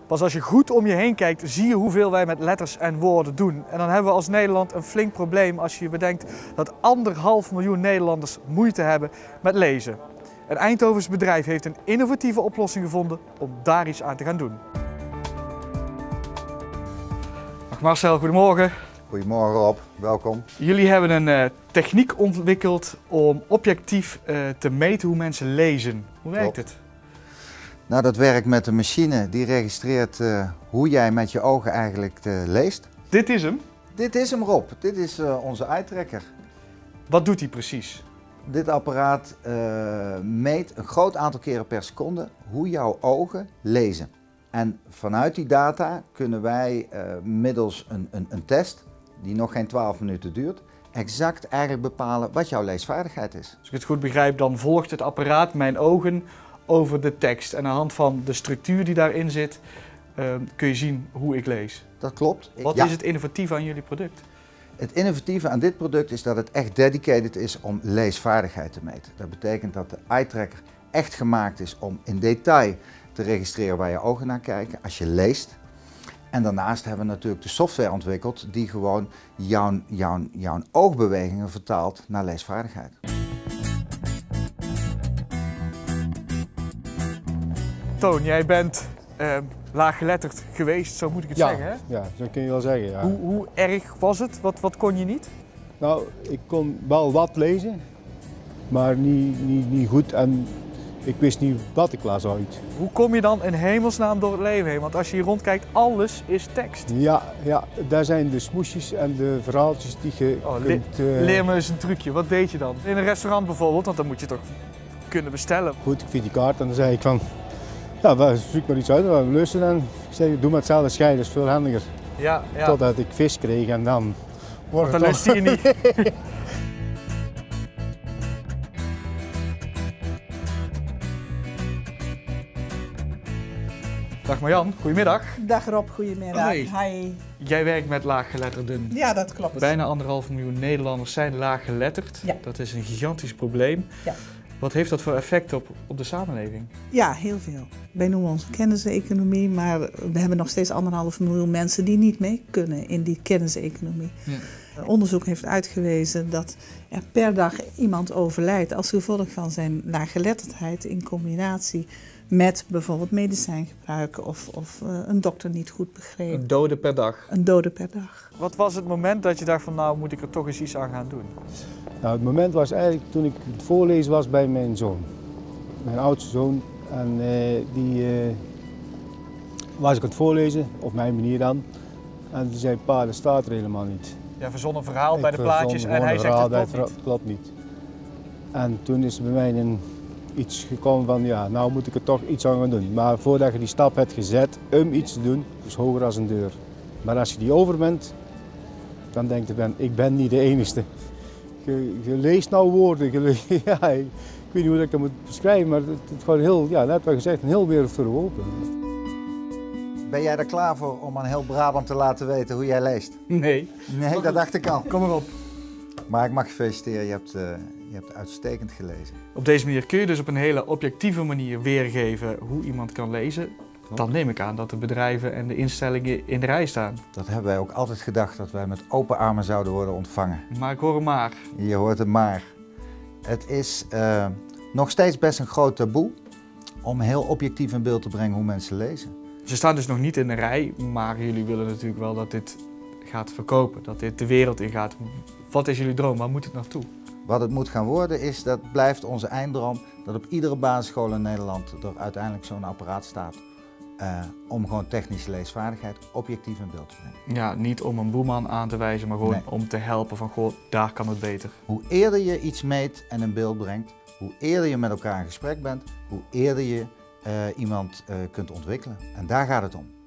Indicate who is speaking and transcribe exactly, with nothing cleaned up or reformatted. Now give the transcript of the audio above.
Speaker 1: Pas als je goed om je heen kijkt, zie je hoeveel wij met letters en woorden doen. En dan hebben we als Nederland een flink probleem als je je bedenkt dat anderhalf miljoen Nederlanders moeite hebben met lezen. Een Eindhovens bedrijf heeft een innovatieve oplossing gevonden om daar iets aan te gaan doen. Dag Marcel, goedemorgen.
Speaker 2: Goedemorgen Rob, welkom.
Speaker 1: Jullie hebben een uh, techniek ontwikkeld om objectief uh, te meten hoe mensen lezen. Hoe werkt het?
Speaker 2: Nou, dat werkt met een machine die registreert uh, hoe jij met je ogen eigenlijk uh, leest.
Speaker 1: Dit is hem?
Speaker 2: Dit is hem Rob, dit is uh, onze eye tracker.
Speaker 1: Wat doet hij precies?
Speaker 2: Dit apparaat uh, meet een groot aantal keren per seconde hoe jouw ogen lezen. En vanuit die data kunnen wij uh, middels een, een, een test, die nog geen twaalf minuten duurt, exact eigenlijk bepalen wat jouw leesvaardigheid is.
Speaker 1: Als ik het goed begrijp, dan volgt het apparaat mijn ogen over de tekst. En aan de hand van de structuur die daarin zit, uh, kun je zien hoe ik lees.
Speaker 2: Dat klopt.
Speaker 1: Wat
Speaker 2: ja.
Speaker 1: is het innovatieve aan jullie product?
Speaker 2: Het innovatieve aan dit product is dat het echt dedicated is om leesvaardigheid te meten. Dat betekent dat de eye tracker echt gemaakt is om in detail te registreren waar je ogen naar kijken als je leest. En daarnaast hebben we natuurlijk de software ontwikkeld die gewoon jouw, jouw, jouw oogbewegingen vertaalt naar leesvaardigheid.
Speaker 1: Toon, jij bent uh, laaggeletterd geweest, zo moet ik het
Speaker 3: ja,
Speaker 1: zeggen, hè?
Speaker 3: Ja, zo kun je wel zeggen. Ja.
Speaker 1: Hoe, hoe erg was het? Wat, wat kon je niet?
Speaker 3: Nou, ik kon wel wat lezen, maar niet, niet, niet goed en ik wist niet wat ik las uit.
Speaker 1: Hoe kom je dan in hemelsnaam door het leven heen? Want als je hier rondkijkt, alles is tekst.
Speaker 3: Ja, ja, daar zijn de smoesjes en de verhaaltjes die je
Speaker 1: oh,
Speaker 3: kunt...
Speaker 1: Le uh... Leer me eens een trucje, wat deed je dan? In een restaurant bijvoorbeeld, want dan moet je toch kunnen bestellen.
Speaker 3: Goed, ik vind die kaart en dan zei ik van, ja, zoek maar iets uit, we luisteren en ik zei, doe maar hetzelfde scheiden, dat is veel handiger.
Speaker 1: Ja, ja.
Speaker 3: Totdat ik vis kreeg en dan...
Speaker 1: Want dan lust je niet. Dag Marjan, goedemiddag.
Speaker 4: Dag Rob, goedemiddag.
Speaker 1: Hoi.
Speaker 4: Hi.
Speaker 1: Jij werkt met laaggeletterden.
Speaker 4: Ja, dat klopt.
Speaker 1: Bijna anderhalf miljoen Nederlanders zijn laaggeletterd.
Speaker 4: Ja.
Speaker 1: Dat is een gigantisch probleem.
Speaker 4: Ja.
Speaker 1: Wat heeft dat voor effect op, op de samenleving?
Speaker 4: Ja, heel veel. Wij noemen ons kenniseconomie, maar we hebben nog steeds anderhalf miljoen mensen die niet mee kunnen in die kenniseconomie. Ja. Onderzoek heeft uitgewezen dat er per dag iemand overlijdt als gevolg van zijn laaggeletterdheid in combinatie met bijvoorbeeld medicijngebruik of, of uh, een dokter niet goed begrepen.
Speaker 1: Een dode per dag?
Speaker 4: Een dode per dag.
Speaker 1: Wat was het moment dat je dacht van nou moet ik er toch eens iets aan gaan doen?
Speaker 3: Nou, het moment was eigenlijk toen ik het voorlezen was bij mijn zoon. Mijn oudste zoon. En uh, die uh, was ik aan het voorlezen, op mijn manier dan. En toen zei pa, dat staat er helemaal niet.
Speaker 1: Ja, verzon een verhaal
Speaker 3: ik
Speaker 1: bij de plaatjes en hij zegt het klopt niet.
Speaker 3: klopt niet. En toen is er bij mij een, iets gekomen van ja, nou moet ik er toch iets aan gaan doen. Maar voordat je die stap hebt gezet om iets te doen, is hoger als een deur. Maar als je die over bent, dan denk je, ben, ik ben niet de enige. Je, je leest nou woorden, je, ja, ik weet niet hoe ik dat moet beschrijven, maar het, het gewoon heel, ja, net wat gezegd, een heel wereld voor de open.
Speaker 2: Ben jij er klaar voor om aan heel Brabant te laten weten hoe jij leest?
Speaker 1: Nee.
Speaker 2: Nee, dat dacht ik al.
Speaker 1: Kom maar op.
Speaker 2: Maar ik mag je feliciteren, je hebt, uh, je hebt uitstekend gelezen.
Speaker 1: Op deze manier kun je dus op een hele objectieve manier weergeven hoe iemand kan lezen. Dan neem ik aan dat de bedrijven en de instellingen in de rij staan.
Speaker 2: Dat hebben wij ook altijd gedacht, dat wij met open armen zouden worden ontvangen.
Speaker 1: Maar ik hoor een maar.
Speaker 2: Je hoort het maar. Het is uh, nog steeds best een groot taboe om heel objectief in beeld te brengen hoe mensen lezen.
Speaker 1: Ze staan dus nog niet in de rij, maar jullie willen natuurlijk wel dat dit gaat verkopen, dat dit de wereld ingaat. Wat is jullie droom? Waar moet het naartoe?
Speaker 2: Wat het moet gaan worden is, dat blijft onze einddroom, dat op iedere basisschool in Nederland er uiteindelijk zo'n apparaat staat. Uh, om gewoon technische leesvaardigheid objectief in beeld te brengen.
Speaker 1: Ja, niet om een boeman aan te wijzen, maar gewoon nee. om te helpen van goh, daar kan het beter.
Speaker 2: Hoe eerder je iets meet en in beeld brengt, hoe eerder je met elkaar in gesprek bent, hoe eerder je uh, iemand uh, kunt ontwikkelen. En daar gaat het om.